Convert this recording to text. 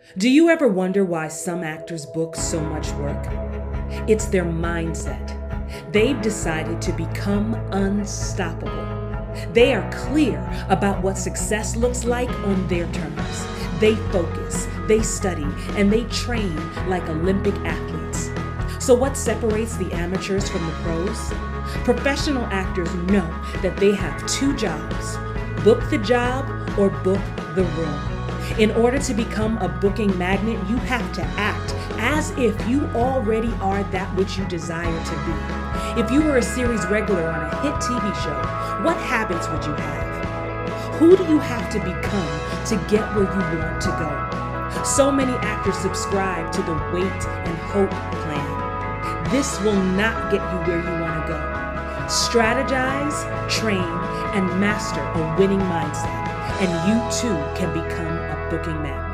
Do you ever wonder why some actors book so much work? It's their mindset. They've decided to become unstoppable. They are clear about what success looks like on their terms. They focus, they study, and they train like Olympic athletes. So what separates the amateurs from the pros? Professional actors know that they have two jobs: book the job or book the room. In order to become a booking magnet, you have to act as if you already are that which you desire to be. If you were a series regular on a hit TV show, what habits would you have? Who do you have to become to get where you want to go? So many actors subscribe to the wait and hope plan. This will not get you where you want to go. Strategize, train, and master a winning mindset, and you too can become a booking magnet.